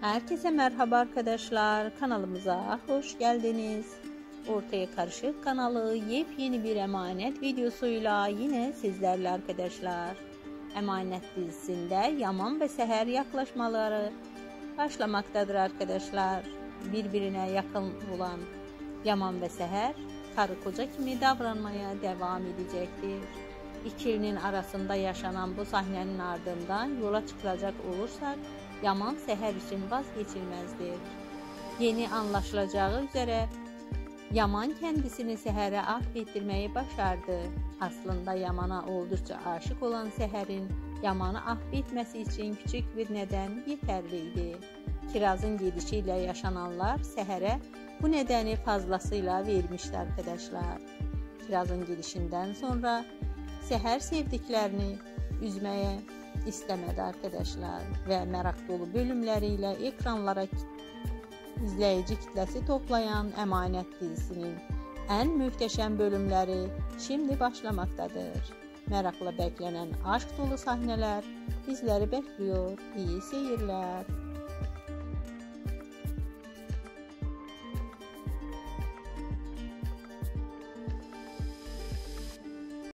Herkese merhaba arkadaşlar, kanalımıza hoş geldiniz. Ortaya Karışık kanalı yepyeni bir emanet videosuyla yine sizlerle arkadaşlar. Emanet dizisinde Yaman ve Seher yaklaşmaları başlamaktadır arkadaşlar. Birbirine yakın olan Yaman ve Seher karı koca kimi davranmaya devam edecektir. İkilinin arasında yaşanan bu sahnenin ardından yola çıkılacak olursak Yaman Seher için vazgeçilmezdir. Yeni anlaşılacağı üzere Yaman kendisini Seher'e affettirmeyi başardı. Aslında Yaman'a oldukça aşık olan Seher'in Yaman'ı affetmesi için küçük bir neden yeterliydi. Kiraz'ın gidişiyle yaşananlar Seher'e bu nedeni fazlasıyla vermişti arkadaşlar. Kiraz'ın gidişinden sonra Seher sevdiklerini üzmeye istemedi arkadaşlar ve merak dolu bölümleriyle ekranlara izleyici kitlesi toplayan Emanet dizisinin en muhteşem bölümleri şimdi başlamaktadır. Merakla beklenen aşk dolu sahneler bizleri bekliyor. İyi seyirler.